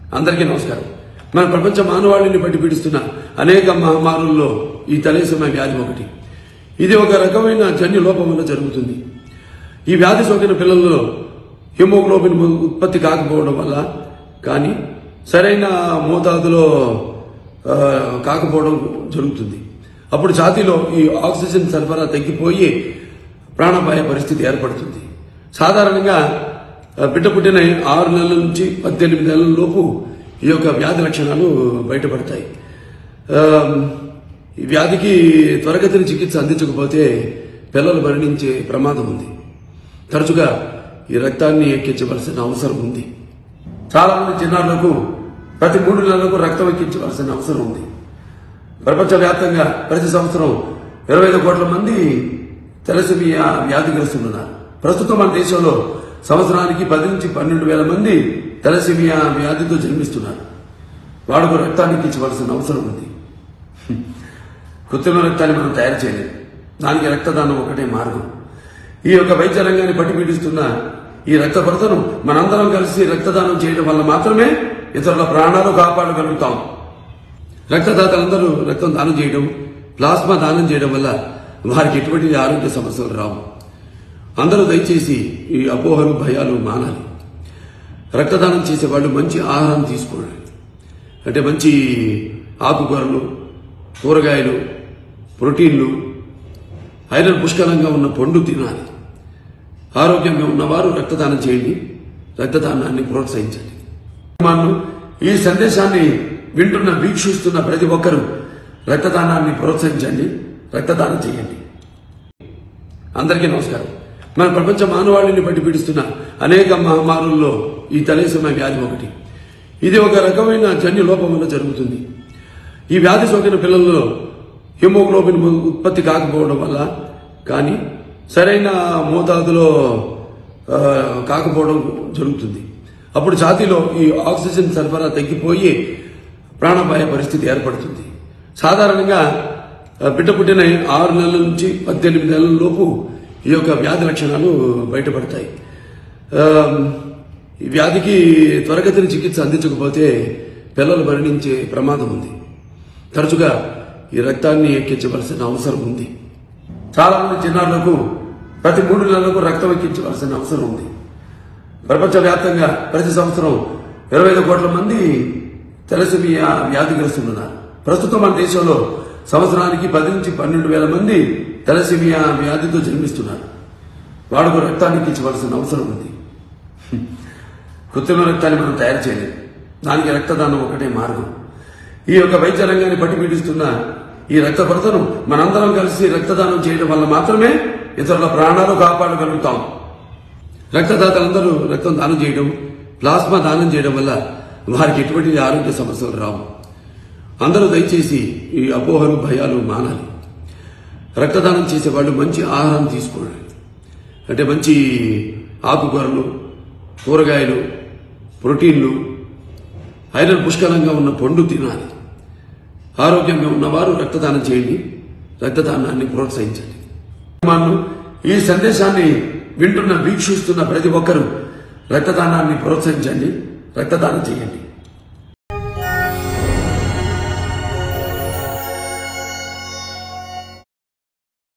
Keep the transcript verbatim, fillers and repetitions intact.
అందరికీ నమస్కారం. మన ప్రపంచ మానవాళిని పట్టి పీడిస్తున్న అనేక మహమ్మారుల్లో ఈ తలేసమ వ్యాధి ఒకటి. ఇది ఒక రకమైన జన్యు లోపం వల్ల జరుగుతుంది. ఈ వ్యాధి సోకిన పిల్లల్లో హిమోగ్లోబిన్ ఉత్పత్తి కాకపోవడం వల్ల కానీ సరైన మోతాదులో కాకపోవడం జరుగుతుంది. అప్పుడు ఛాతీలో ఈ ఆక్సిజన్ సరఫరా తగ్గిపోయి ప్రాణాపాయ పరిస్థితి ఏర్పడుతుంది. సాధారణంగా బిడ్డ పుట్టిన ఆరు నెలల నుంచి పద్దెనిమిది నెలల లోపు ఈ యొక్క వ్యాధి లక్షణాలు బయటపడతాయి. ఈ వ్యాధికి త్వరగతిన చికిత్స అందించకపోతే పిల్లలు మరణించే ప్రమాదం ఉంది. తరచుగా ఈ రక్తాన్ని ఎక్కించవలసిన అవసరం ఉంది. చాలా మంది చిన్నారులకు ప్రతి మూడు నెలలకు రక్తం ఎక్కించవలసిన అవసరం ఉంది. ప్రపంచవ్యాప్తంగా ప్రతి సంవత్సరం ఇరవై ఐదు కోట్ల మంది తెలసిమియా వ్యాధిగ్రస్తులున్నారు. ప్రస్తుతం మన దేశంలో సంవత్సరానికి పది నుంచి పన్నెండు వేల మంది తెలసిమియా వ్యాధితో జన్మిస్తున్నారు. వాడుకు రక్తాన్ని ఎక్కించవలసిన అవసరం ఉంది. కృత్రిమ రక్తాన్ని మనం తయారు చేయలేము. దానికి రక్తదానం ఒకటే మార్గం. ఈ యొక్క వైద్య రంగాన్ని పట్టి పీడిస్తున్న ఈ రక్త కొరతను మనందరం కలిసి రక్తదానం చేయడం వల్ల మాత్రమే ఇతరుల ప్రాణాలు కాపాడగలుగుతాం. రక్తదాతలందరూ రక్తం దానం చేయడం, ప్లాస్మా దానం చేయడం వల్ల వారికి ఎటువంటి ఆరోగ్య సమస్యలు రావు. అందరూ దయచేసి ఈ అపోహలు భయాలు మానాలి. రక్తదానం చేసే వాళ్ళు మంచి ఆహారం తీసుకోండి. అంటే మంచి ఆకుకూరలు, కూరగాయలు, ప్రోటీన్లు, ఐరన్ పుష్కలంగా ఉన్న పండు తినాలి. ఆరోగ్యంగా ఉన్నవారు రక్తదానం చేయండి. రక్తదానాన్ని ప్రోత్సహించండి. ఈ సందేశాన్ని వింటున్న వీక్షిస్తున్న ప్రతి ఒక్కరూ రక్తదానాన్ని ప్రోత్సహించండి. రక్తదానం చేయండి. అందరికీ నమస్కారం. మన ప్రపంచ మానవాళిని పట్టి పీడిస్తున్న అనేక మహమ్మారుల్లో ఈ తలేసమ వ్యాధి ఒకటి. ఇది ఒక రకమైన జన్యు లోపం వల్ల జరుగుతుంది. ఈ వ్యాధి సోకిన పిల్లల్లో హిమోగ్లోబిన్ ఉత్పత్తి కాకపోవడం వల్ల కానీ సరైన మోతాదులో కాకపోవడం జరుగుతుంది. అప్పుడు ఛాతీలో ఈ ఆక్సిజన్ సరఫరా తగ్గిపోయి ప్రాణాపాయ పరిస్థితి ఏర్పడుతుంది. సాధారణంగా బిడ్డ పుట్టిన ఆరు నెలల నుంచి పద్దెనిమిది నెలల లోపు ఈ యొక్క వ్యాధి లక్షణాలు బయటపడతాయి. ఈ వ్యాధికి త్వరగతిన చికిత్స అందించకపోతే పిల్లలు మరణించే ప్రమాదం ఉంది. తరచుగా ఈ రక్తాన్ని ఎక్కించవలసిన అవసరం ఉంది. చాలా మంది చిన్నారులకు ప్రతి మూడు నెలలకు రక్తం ఎక్కించవలసిన అవసరం ఉంది. ప్రపంచవ్యాప్తంగా ప్రతి సంవత్సరం ఇరవై ఐదు కోట్ల మంది తెలసిమియా వ్యాధిగ్రస్తులున్నారు. ప్రస్తుతం మన దేశంలో సంవత్సరానికి పది నుంచి పన్నెండు వేల మంది తెలసిమియా వ్యాధితో జన్మిస్తున్నారు. వాడుకు రక్తాన్ని ఎక్కించవలసిన అవసరం ఉంది. కృత్రిమ రక్తాన్ని మనం తయారు చేయలేము. దానికి రక్తదానం ఒకటే మార్గం. ఈ యొక్క వైద్య రంగాన్ని పట్టి పీడిస్తున్న ఈ రక్త కొరతను మనందరం కలిసి రక్తదానం చేయడం వల్ల మాత్రమే ఇతరుల ప్రాణాలు కాపాడగలుగుతాం. రక్తదాతలందరూ రక్తం దానం చేయడం, ప్లాస్మా దానం చేయడం వల్ల వారికి ఎటువంటి ఆరోగ్య సమస్యలు రావు. అందరూ దయచేసి ఈ అపోహలు భయాలు మానాలి. రక్తదానం చేసే వాళ్ళు మంచి ఆహారం తీసుకోండి. అంటే మంచి ఆకుకూరలు, కూరగాయలు, ప్రోటీన్లు, ఐరన్ పుష్కలంగా ఉన్న పండు తినాలి. ఆరోగ్యంగా ఉన్నవారు రక్తదానం చేయండి. రక్తదానాన్ని ప్రోత్సహించండి. ఈ సందేశాన్ని వింటున్న వీక్షిస్తున్న ప్రతి ఒక్కరూ రక్తదానాన్ని ప్రోత్సహించండి. రక్తదానం చేయండి.